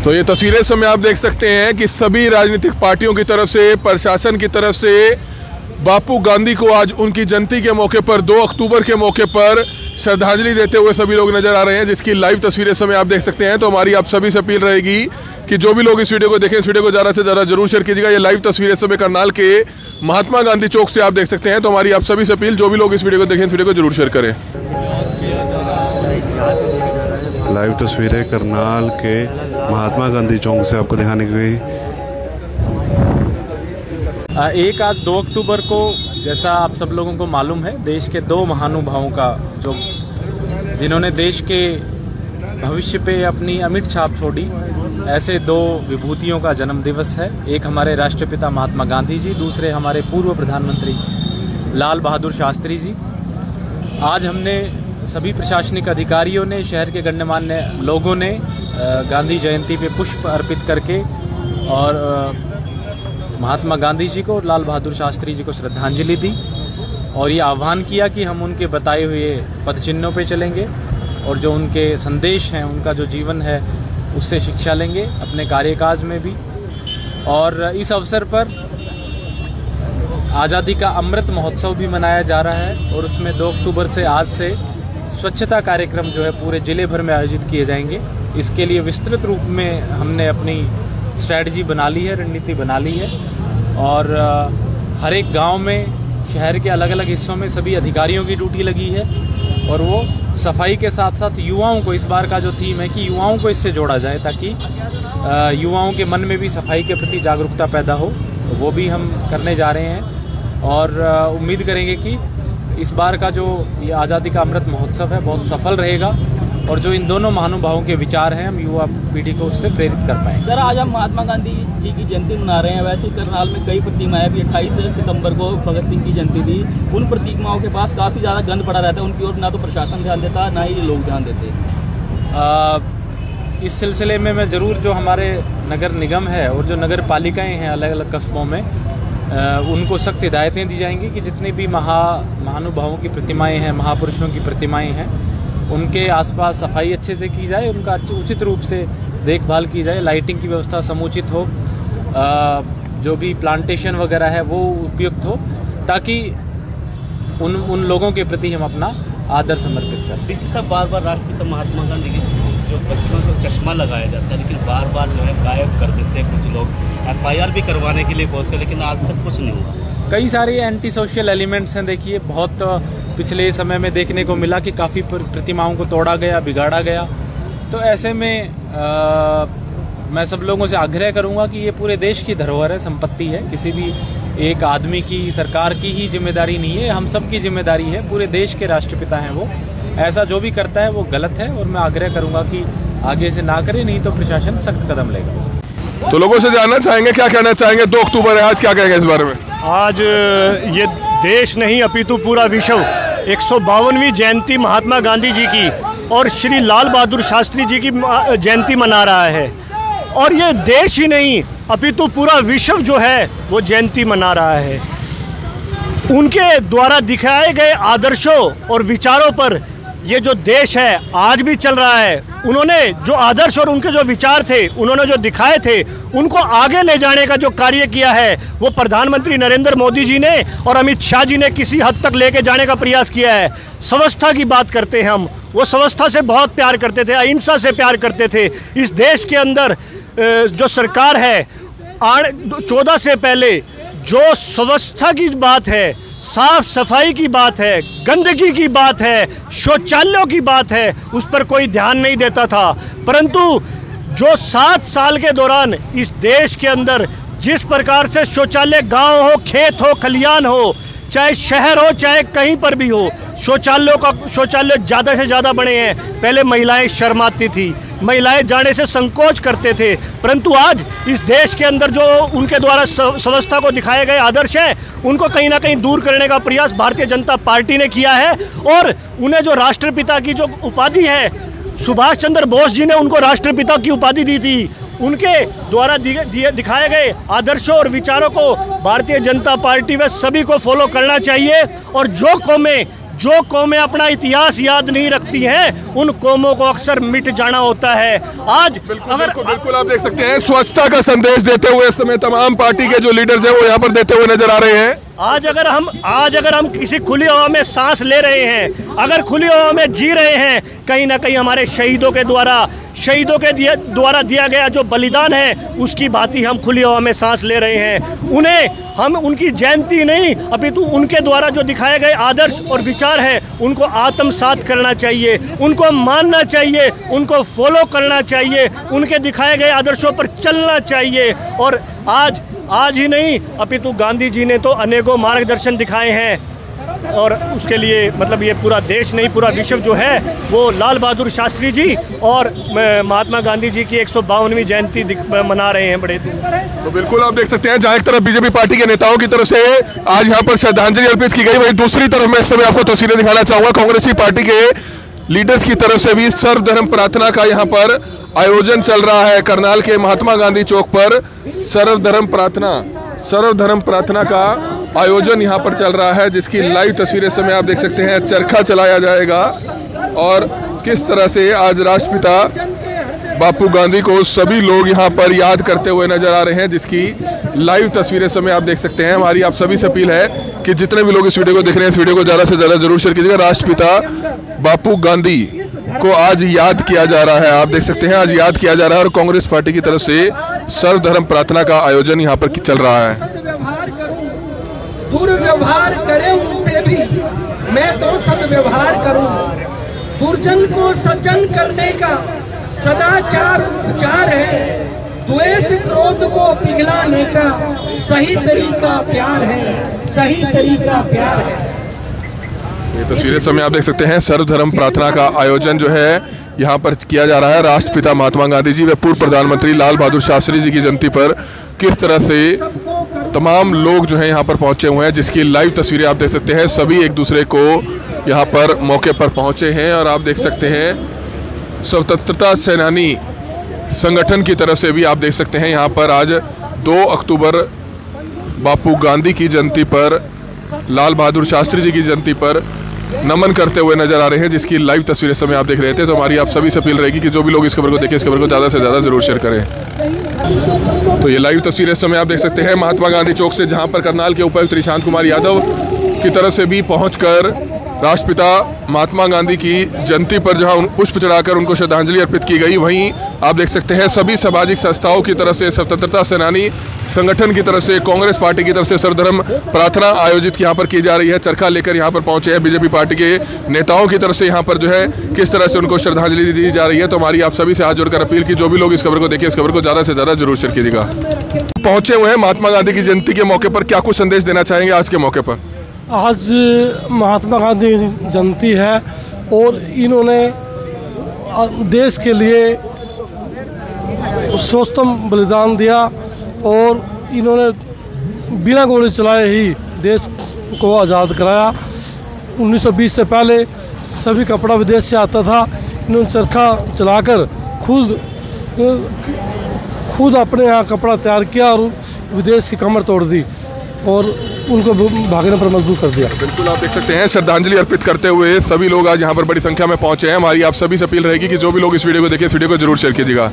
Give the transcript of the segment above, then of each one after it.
तो ये तस्वीरें इस समय आप देख सकते हैं कि सभी राजनीतिक पार्टियों की तरफ से, प्रशासन की तरफ से बापू गांधी को आज उनकी जयंती के मौके पर 2 अक्टूबर के मौके पर श्रद्धांजलि देते हुए सभी लोग नजर आ रहे हैं, जिसकी लाइव तस्वीरें इस समय आप देख सकते हैं। तो हमारी आप सभी से अपील रहेगी कि जो भी लोग इस वीडियो को देखें, इस वीडियो को ज़्यादा से ज़्यादा जरूर शेयर कीजिएगा। ये लाइव तस्वीरें इस समय करनाल के महात्मा गांधी चौक से आप देख सकते हैं। तो हमारी आप सभी से अपील, जो भी लोग इस वीडियो को देखें, इस वीडियो को जरूर शेयर करें। लाइव तस्वीरें करनाल के महात्मा गांधी चौक से आपको दिखाने की गई। एक आज 2 अक्टूबर को, जैसा आप सब लोगों को मालूम है, देश के 2 महानुभावों का जिन्होंने देश के भविष्य पे अपनी अमिट छाप छोड़ी, ऐसे 2 विभूतियों का जन्म दिवस है। एक हमारे राष्ट्रपिता महात्मा गांधी जी, दूसरे हमारे पूर्व प्रधानमंत्री लाल बहादुर शास्त्री जी। आज हमने सभी प्रशासनिक अधिकारियों ने, शहर के गणमान्य लोगों ने गांधी जयंती पे पुष्प अर्पित करके और महात्मा गांधी जी को और लाल बहादुर शास्त्री जी को श्रद्धांजलि दी और ये आह्वान किया कि हम उनके बताए हुए पद चिन्हों पे चलेंगे और जो उनके संदेश हैं, उनका जो जीवन है, उससे शिक्षा लेंगे अपने कार्यकाज में भी। और इस अवसर पर आज़ादी का अमृत महोत्सव भी मनाया जा रहा है और उसमें 2 अक्टूबर से आज से स्वच्छता कार्यक्रम जो है पूरे ज़िले भर में आयोजित किए जाएंगे। इसके लिए विस्तृत रूप में हमने अपनी स्ट्रैटेजी बना ली है, रणनीति बना ली है और हर एक गांव में, शहर के अलग अलग हिस्सों में सभी अधिकारियों की ड्यूटी लगी है और वो सफाई के साथ साथ युवाओं को, इस बार का जो थीम है कि युवाओं को इससे जोड़ा जाए ताकि युवाओं के मन में भी सफाई के प्रति जागरूकता पैदा हो, तो वो भी हम करने जा रहे हैं और उम्मीद करेंगे कि इस बार का जो ये आज़ादी का अमृत महोत्सव है बहुत सफल रहेगा और जो इन दोनों महानुभावों के विचार हैं, हम युवा पीढ़ी को उससे प्रेरित कर पाएं। सर, आज हम महात्मा गांधी जी की जयंती मना रहे हैं। वैसे करनाल में कई प्रतिमाएं भी 28 सितंबर को भगत सिंह की जयंती थी। उन प्रतिमाओं के पास काफ़ी ज़्यादा गंद पड़ा रहता है, उनकी ओर ना तो प्रशासन ध्यान देता, ना ही लोग ध्यान देते। इस सिलसिले में मैं ज़रूर, जो हमारे नगर निगम है और जो नगर पालिकाएँ हैं अलग अलग कस्बों में, उनको सख्त हिदायतें दी जाएंगी कि जितने भी महानुभावों की प्रतिमाएं हैं, महापुरुषों की प्रतिमाएं हैं, उनके आसपास सफाई अच्छे से की जाए, उनका उचित रूप से देखभाल की जाए, लाइटिंग की व्यवस्था समुचित हो, जो भी प्लांटेशन वगैरह है वो उपयुक्त हो, ताकि उन लोगों के प्रति हम अपना आदर समर्पित करें। सीसी साहब, बार बार राष्ट्रपिता महात्मा गांधी की जो प्रतिमा को चश्मा लगाया जाता है, लेकिन बार बार जो है गायब कर देते हैं कुछ लोग। FIR भी करवाने के लिए पहुंचते, लेकिन आज तक कुछ नहीं हुआ। कई सारे एंटी सोशल एलिमेंट्स हैं। देखिए, बहुत पिछले समय में देखने को मिला कि काफ़ी प्रतिमाओं को तोड़ा गया, बिगाड़ा गया। तो ऐसे में मैं सब लोगों से आग्रह करूंगा कि ये पूरे देश की धरोहर है, संपत्ति है, किसी भी एक आदमी की, सरकार की ही जिम्मेदारी नहीं है, हम सब की जिम्मेदारी है। पूरे देश के राष्ट्रपिता हैं वो। ऐसा जो भी करता है वो गलत है और मैं आग्रह करूंगा कि आगे से ना करे, नहीं तो प्रशासन सख्त कदम लेगा। तो लोगों से जानना चाहेंगे, क्या कहना चाहेंगे? 2 अक्टूबर है आज, क्या कहेंगे इस बारे में? आज ये देश नहीं अपितु पूरा विश्व 152वीं जयंती महात्मा गांधी जी की और श्री लाल बहादुर शास्त्री जी की जयंती मना रहा है। और ये देश ही नहीं अपितु पूरा विश्व जो है वो जयंती मना रहा है। उनके द्वारा दिखाए गए आदर्शों और विचारों पर ये जो देश है आज भी चल रहा है। उन्होंने जो आदर्श और उनके जो विचार थे, उन्होंने जो दिखाए थे, उनको आगे ले जाने का जो कार्य किया है वो प्रधानमंत्री नरेंद्र मोदी जी ने और अमित शाह जी ने किसी हद तक लेके जाने का प्रयास किया है। व्यवस्था की बात करते हैं हम, वो व्यवस्था से बहुत प्यार करते थे, अहिंसा से प्यार करते थे। इस देश के अंदर जो सरकार है 14 से पहले जो व्यवस्था की बात है, साफ सफाई की बात है, गंदगी की बात है, शौचालयों की बात है, उस पर कोई ध्यान नहीं देता था। परंतु जो 7 साल के दौरान इस देश के अंदर जिस प्रकार से शौचालय, गांव हो, खेत हो, खलियान हो, चाहे शहर हो, चाहे कहीं पर भी हो, शौचालय ज़्यादा से ज़्यादा बने हैं। पहले महिलाएं शर्माती थी, महिलाएं जाने से संकोच करते थे, परंतु आज इस देश के अंदर जो उनके द्वारा व्यवस्था को दिखाए गए आदर्श हैं, उनको कहीं ना कहीं दूर करने का प्रयास भारतीय जनता पार्टी ने किया है। और उन्हें जो राष्ट्रपिता की जो उपाधि है, सुभाष चंद्र बोस जी ने उनको राष्ट्रपिता की उपाधि दी थी। उनके द्वारा दिखाए गए आदर्शों और विचारों को भारतीय जनता पार्टी व सभी को फॉलो करना चाहिए। और जो कौमें जो कौमें अपना इतिहास याद नहीं रखती हैं उन कौमों को अक्सर मिट जाना होता है। आज बिल्कुल आप देख सकते हैं स्वच्छता का संदेश देते हुए इस समय तमाम पार्टी के जो लीडर्स हैं वो यहाँ पर देते हुए नजर आ रहे हैं। आज अगर हम किसी खुली हवा में सांस ले रहे हैं, अगर खुली हवा में जी रहे हैं, कहीं ना कहीं हमारे शहीदों के द्वारा दिया गया जो बलिदान है उसकी भांति हम खुली हवा में सांस ले रहे हैं। उन्हें हम उनकी जयंती नहीं अपितु उनके द्वारा जो दिखाए गए आदर्श और विचार है उनको आत्मसात करना चाहिए, उनको मानना चाहिए, उनको फॉलो करना चाहिए, उनके दिखाए गए आदर्शों पर चलना चाहिए। और आज ही नहीं अपितु गांधी जी ने तो अनेकों मार्गदर्शन दिखाए हैं और उसके लिए मतलब ये पूरा देश नहीं पूरा विश्व जो है वो लाल बहादुर शास्त्री जी और महात्मा गांधी जी की 152वीं जयंती मना रहे हैं बड़े। तो बिल्कुल आप देख सकते हैं जहाँ एक तरफ बीजेपी पार्टी के नेताओं की तरफ से आज यहाँ पर श्रद्धांजलि अर्पित की गई, वहीं दूसरी तरफ मैं इस समय आपको तस्वीरें दिखाना चाहूँगा कांग्रेसी पार्टी के लीडर्स की तरफ से भी सर्वधर्म प्रार्थना का यहाँ पर आयोजन चल रहा है। करनाल के महात्मा गांधी चौक पर सर्वधर्म प्रार्थना का आयोजन यहाँ पर चल रहा है, जिसकी लाइव तस्वीरें समय आप देख सकते हैं। चरखा चलाया जाएगा और किस तरह से आज राष्ट्रपिता बापू गांधी को सभी लोग यहाँ पर याद करते हुए नजर आ रहे हैं, जिसकी लाइव तस्वीरें समय आप देख सकते हैं। हमारी आप सभी से अपील है कि जितने भी लोग इस वीडियो को देख रहे हैं इस वीडियो को ज़्यादा से ज़्यादा जरूर शेयर कीजिएगा। राष्ट्रपिता बापू गांधी को आज याद किया जा रहा है, आप देख सकते हैं आज याद किया जा रहा है और कांग्रेस पार्टी की तरफ से सर्वधर्म प्रार्थना का आयोजन यहाँ पर चल रहा है। दुर्व्यवहार करे उनसे भी मैं तो सद्व्यवहार करूं, दुर्जन को सज्जन करने का सदाचार उपचार है, द्वेष क्रोध को पिघलाने का सही तरीका प्यार है, सही तरीका प्यार है। ये तस्वीरें समय आप देख सकते हैं सर्वधर्म प्रार्थना का आयोजन जो है यहाँ पर किया जा रहा है। राष्ट्रपिता महात्मा गांधी जी व पूर्व प्रधानमंत्री लाल बहादुर शास्त्री जी की जयंती पर किस तरह से तमाम लोग जो हैं यहाँ पर पहुँचे हुए हैं, जिसकी लाइव तस्वीरें आप देख सकते हैं। सभी एक दूसरे को यहाँ पर मौके पर पहुँचे हैं और आप देख सकते हैं स्वतंत्रता सेनानी संगठन की तरफ से भी आप देख सकते हैं यहाँ पर आज 2 अक्टूबर बापू गांधी की जयंती पर लाल बहादुर शास्त्री जी की जयंती पर नमन करते हुए नजर आ रहे हैं, जिसकी लाइव तस्वीरें समय आप देख रहे थे। तो हमारी आप सभी से अपील रहेगी कि जो भी लोग इस खबर को देखें इस खबर को ज़्यादा से ज़्यादा जरूर शेयर करें। तो ये लाइव तस्वीरें समय आप देख सकते हैं महात्मा गांधी चौक से, जहां पर करनाल के उपायुक्त निशांत कुमार यादव की तरफ से भी पहुंचकर राष्ट्रपिता महात्मा गांधी की जयंती पर जहां पुष्प चढ़ाकर उनको श्रद्धांजलि अर्पित की गई, वहीं आप देख सकते हैं सभी सामाजिक संस्थाओं की तरफ से, स्वतंत्रता सेनानी संगठन की तरफ से, कांग्रेस पार्टी की तरफ से सर्वधर्म प्रार्थना आयोजित यहाँ पर की जा रही है। चरखा लेकर यहाँ पर पहुंचे हैं बीजेपी पार्टी के नेताओं की तरफ से, यहाँ पर जो है किस तरह से उनको श्रद्धांजलि दी जा रही है। तो हमारी आप सभी से हाथ जोड़कर अपील की जो भी लोग इस खबर को देखें इस खबर को ज़्यादा से ज़्यादा जरूर शेयर कीजिएगा। पहुंचे हुए हैं महात्मा गांधी की जयंती के मौके पर, क्या कुछ संदेश देना चाहेंगे आज के मौके पर? आज महात्मा गांधी की जयंती है और इन्होंने देश के लिए सर्वोत्तम बलिदान दिया और इन्होंने बिना गोली चलाए ही देश को आज़ाद कराया। 1920 से पहले सभी कपड़ा विदेश से आता था, इन्होंने चरखा चलाकर खुद अपने यहाँ कपड़ा तैयार किया और विदेश की कमर तोड़ दी और उनको भागने पर मजबूर कर दिया। बिल्कुल आप देख सकते हैं श्रद्धांजलि अर्पित करते हुए सभी लोग आज यहाँ पर बड़ी संख्या में पहुंचे हैं। हमारी आप सभी से अपील रहेगी कि जो भी लोग इस वीडियो को देखें इस वीडियो को जरूर शेयर कीजिएगा।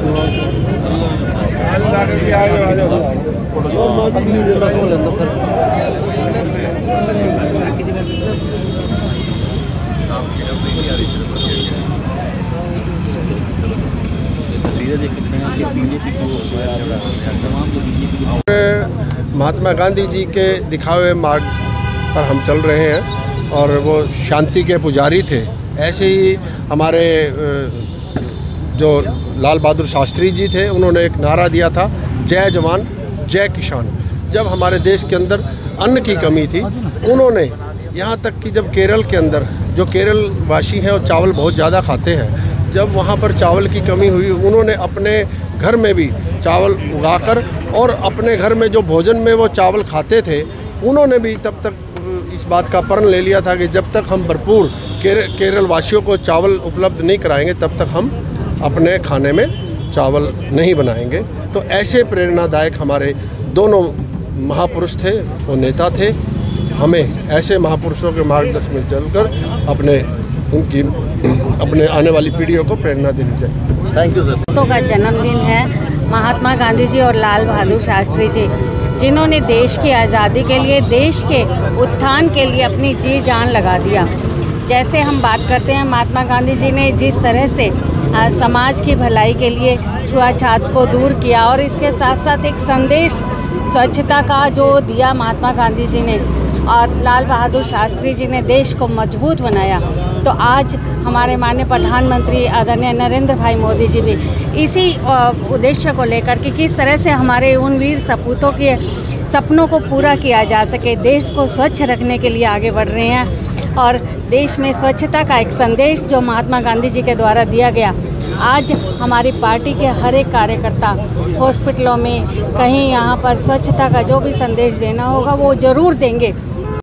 महात्मा गांधी जी के दिखाए हुए मार्ग पर हम चल रहे हैं और वो शांति के पुजारी थे। ऐसे ही हमारे जो लाल बहादुर शास्त्री जी थे, उन्होंने एक नारा दिया था, जय जवान जय किसान। जब हमारे देश के अंदर अन्न की कमी थी, उन्होंने यहाँ तक कि जब केरल के अंदर, जो केरल वासी हैं और चावल बहुत ज़्यादा खाते हैं, जब वहाँ पर चावल की कमी हुई, उन्होंने अपने घर में भी चावल उगाकर और अपने घर में जो भोजन में वो चावल खाते थे, उन्होंने भी तब तक इस बात का प्रण ले लिया था कि जब तक हम भरपूर केरल वासियों को चावल उपलब्ध नहीं कराएंगे तब तक हम अपने खाने में चावल नहीं बनाएंगे। तो ऐसे प्रेरणादायक हमारे दोनों महापुरुष थे, वो नेता थे। हमें ऐसे महापुरुषों के मार्गदर्शन में चलकर अपने आने वाली पीढ़ियों को प्रेरणा देनी चाहिए। Thank you sir. तो का जन्मदिन है महात्मा गांधी जी और लाल बहादुर शास्त्री जी, जिन्होंने देश की आज़ादी के लिए, देश के उत्थान के लिए अपनी जी जान लगा दिया। जैसे हम बात करते हैं, महात्मा गांधी जी ने जिस तरह से समाज की भलाई के लिए छुआछूत को दूर किया और इसके साथ साथ एक संदेश स्वच्छता का जो दिया महात्मा गांधी जी ने, और लाल बहादुर शास्त्री जी ने देश को मजबूत बनाया, तो आज हमारे माननीय प्रधानमंत्री आदरणीय नरेंद्र भाई मोदी जी भी इसी उद्देश्य को लेकर कि किस तरह से हमारे उन वीर सपूतों के सपनों को पूरा किया जा सके, देश को स्वच्छ रखने के लिए आगे बढ़ रहे हैं। और देश में स्वच्छता का एक संदेश जो महात्मा गांधी जी के द्वारा दिया गया, आज हमारी पार्टी के हर एक कार्यकर्ता हॉस्पिटलों में कहीं यहाँ पर स्वच्छता का जो भी संदेश देना होगा वो ज़रूर देंगे।